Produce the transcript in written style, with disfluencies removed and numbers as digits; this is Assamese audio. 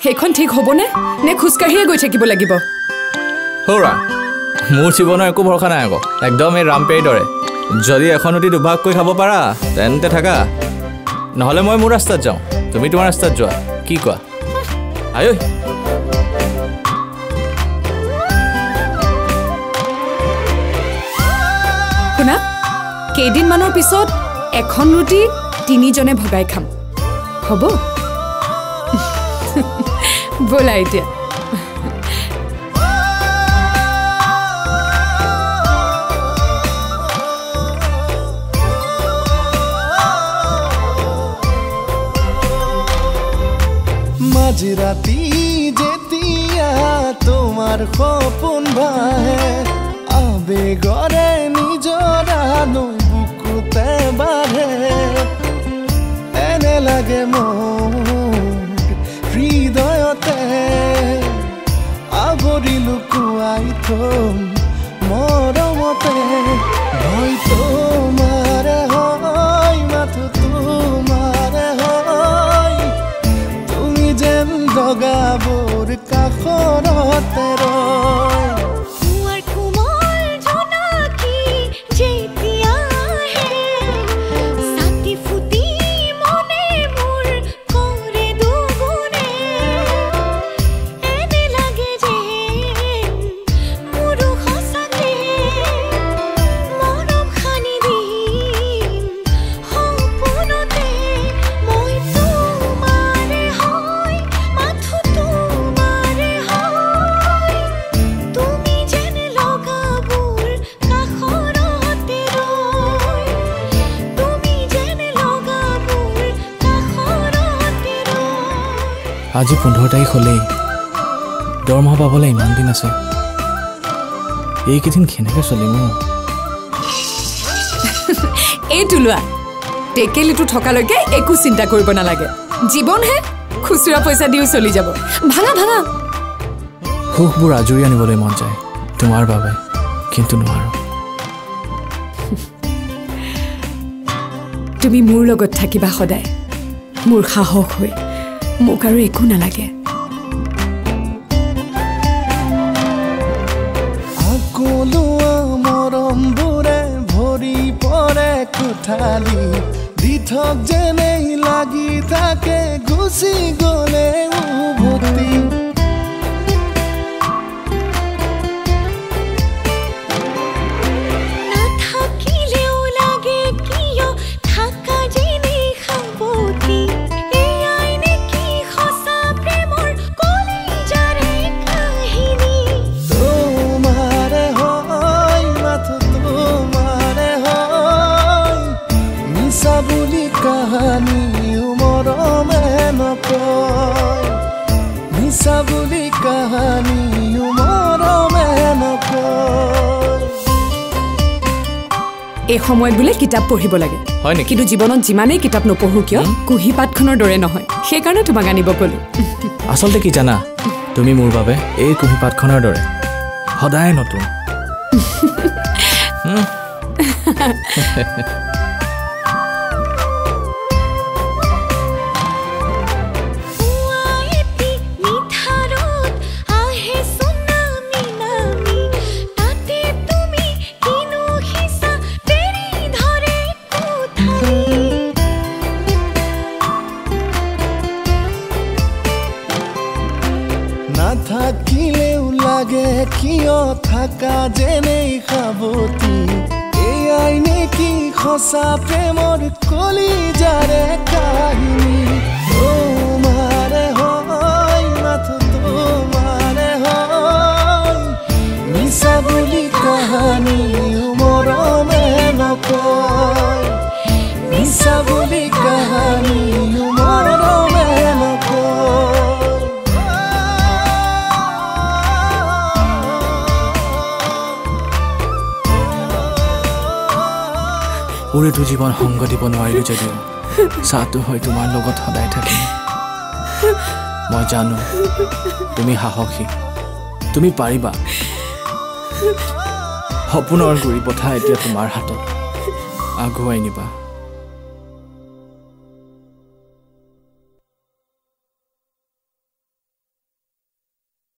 সেইখন ঠিক হ'বনে নে খোজকাঢ়িয়ে গৈ থাকিব লাগিব হৌৰা মোৰ জীৱনৰ একো ভৰসা নাই আকৌ একদম এই ৰামপেৰীৰ দৰে যদি এখন নদী দুভাগ কৰি খাব পাৰা তেন্তে থাকা নহ'লে মই মোৰ ৰাস্তাত যাওঁ তুমি তোমাৰ ৰাস্তাত যোৱা কি কোৱা আই ঐ শুনা কেইদিনমানৰ পিছত এখন ৰুটি তিনিজনে ভগাই খাম হ'ব ব'লা এতিয়া মাঝরাতি যেতিয়া তোমার সপোন ভাহে আবেগরে নিজরা নৈ বুকুতে বাঢ়ে এনে লাগে মোৰ হৃদয়তে আৱৰি লুকুৱাই থম মৰমতে ভয় তোমাৰে হয় মাথো তোমাৰে হয় তুমি যেন লগাবোৰ কাষৰতে ৰয় আজি 15 তাৰিখ হ'লেই দৰমহা পাবলৈ ইমান দিন আছে এইকেইদিন কেনেকৈ চলিম এইটো লোৱা টেকেলিটো থকালৈকে একো চিন্তা কৰিব নালাগে জীৱনহে খুচুৰা পইচা দিও চলি যাব ভাঙা ভাঙা সুখবোৰ আজৰি আনিবলৈ মন যায় তোমাৰ বাবে কিন্তু নোৱাৰো তুমি মোৰ লগত থাকিবা সদায় মোৰ সাহস হৈ মোক আৰু একো নালাগে আকলোৱা মৰমবোৰে ভৰি পৰে কোঠালি দিঠক যেনেই লাগি থাকে গুচি গ'লে উভতি এই সময়ত বোলে কিতাপ পঢ়িব লাগে হয় নেকি কিন্তু জীৱনত যিমানেই কিতাপ নপঢ়ো কিয় কুহিপাতখনৰ দৰে নহয় সেইকাৰণে তোমাক আনিব ক'লো আচলতে কি জানা তুমি মোৰ বাবে এই কুহিপাতখনৰ দৰে সদায় নতুন থাকিলেও লাগে কিয় থাকা যেনেই সাৱতি এয়াই নেকি সঁচা প্ৰেমৰ কলিজাৰে কাহিনী তোমাৰে হয় মাথো তোমাৰে হয় মিছা বুলি কাহানী মৰমে নকয় মিছা বুলি কাহানী মৰমে নকয় পুৰেতো জীৱন সংগ দিব নোৱাৰিলো যদিও চাহটো হয় তোমাৰ লগত সদায় থাকিম মই জানো তুমি সাহসী তুমি পাৰিবা সপোনৰ গুৰি পথা এতিয়া তোমাৰ হাতত আগুৱাই নিবা